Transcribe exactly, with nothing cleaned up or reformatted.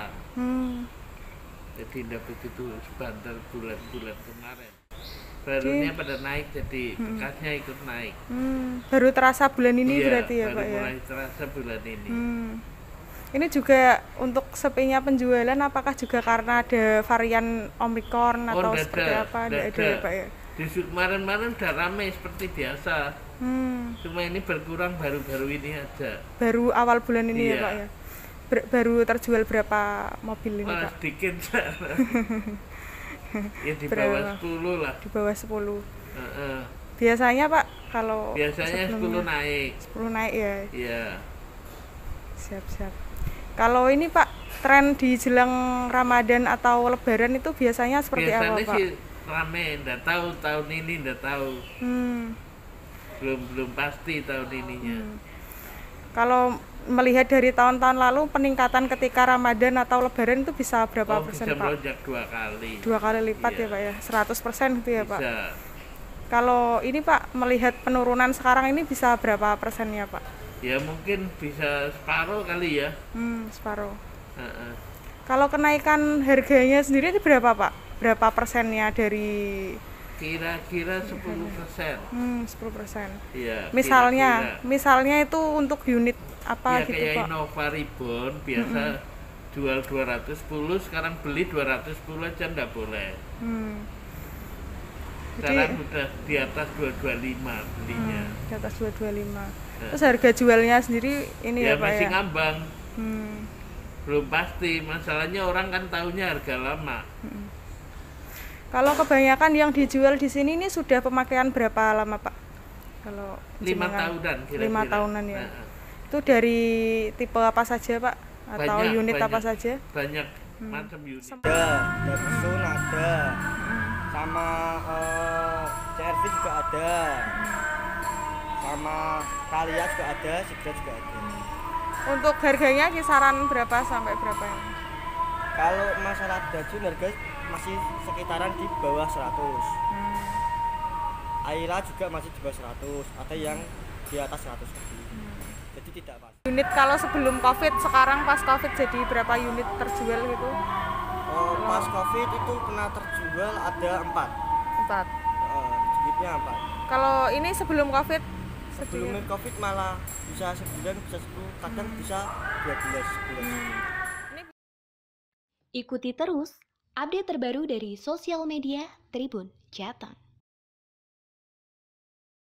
sekarang. Hmm. Jadi tidak begitu sebentar bulan-bulan kemarin. Barunya pada naik, jadi bekasnya ikut naik. Hmm. Baru terasa bulan ini iya, berarti ya baru Pak ya? mulai terasa bulan ini. Hmm. Ini juga untuk sepinya penjualan, apakah juga karena ada varian Omicron Oh, atau nggak seperti ada, apa? nggak Tidak ada ada. ya Pak ya? Justru kemarin-kemarin udah ramai seperti biasa. Hmm. Cuma ini berkurang baru-baru ini aja. Baru awal bulan ini Iya. ya Pak ya? Ber baru terjual berapa mobil ini Wah, Pak? sedikit. Ya di Berapa? bawah sepuluh lah. Di bawah sepuluh. Uh-uh. Biasanya Pak kalau Biasanya sepuluh naik. sepuluh naik ya? Iya. Siap-siap. Kalau ini Pak, tren di jelang Ramadan atau Lebaran itu biasanya seperti Biasanya apa Pak? sih rame, nggak tahu tahun ini, nggak tahu. Hmm. Belum belum pasti tahun ininya. Hmm. Kalau melihat dari tahun-tahun lalu, peningkatan ketika Ramadan atau Lebaran itu bisa berapa Oh, persen bisa Pak? melonjak dua kali. Dua kali lipat Iya. ya Pak ya? seratus persen gitu ya Pak? Bisa. Kalau ini Pak, melihat penurunan sekarang ini bisa berapa persennya Pak? Ya mungkin bisa separuh kali ya. Hmm, separuh. Uh-uh. Kalau kenaikan harganya sendiri itu berapa Pak? Berapa persennya dari Kira-kira sepuluh persen. hmm, sepuluh persen? Iya. Misalnya, kira-kira. misalnya itu untuk unit apa Ya gitu kayak Pak? Innova Reborn biasa jual dua ratus sepuluh, sekarang beli dua ratus sepuluh aja nggak boleh. Hmm. Sekarang Jadi udah di atas dua ratus dua puluh lima belinya. hmm, di atas dua ratus dua puluh lima. Nah. Terus harga jualnya sendiri ini Ya ya, Pak masih ya? ngambang, Hmm. belum pasti. Masalahnya orang kan tahunya harga lama. Kalau kebanyakan yang dijual di sini ini sudah pemakaian berapa lama Pak? Kalau Lima jenengan? tahunan kira-kira. Lima tahunan ya. Nah, Itu dari tipe apa saja Pak? Atau Banyak, unit banyak. apa saja? banyak macam unit. Ada, Datsun ada, sama eh, C R V juga ada, sama Kalia juga ada, Sigra juga ada. Untuk harganya kisaran berapa sampai berapa ini? Kalau masalah Datsun harga masih sekitaran di bawah seratus. Hmm. Ayla juga masih di bawah seratus, ada yang di atas seratus lebih. Jadi tidak pasti. Unit kalau sebelum Covid, sekarang pas Covid jadi berapa unit terjual gitu? Oh, pas Covid itu pernah terjual ada empat. Empat. Uh, Unitnya empat. Kalau ini sebelum Covid? Sebelum sedikit. Covid malah bisa sebulan, bisa sepuluh, kadang bisa dua belas sebulan. Ikuti terus update terbaru dari sosial media Tribun Jateng.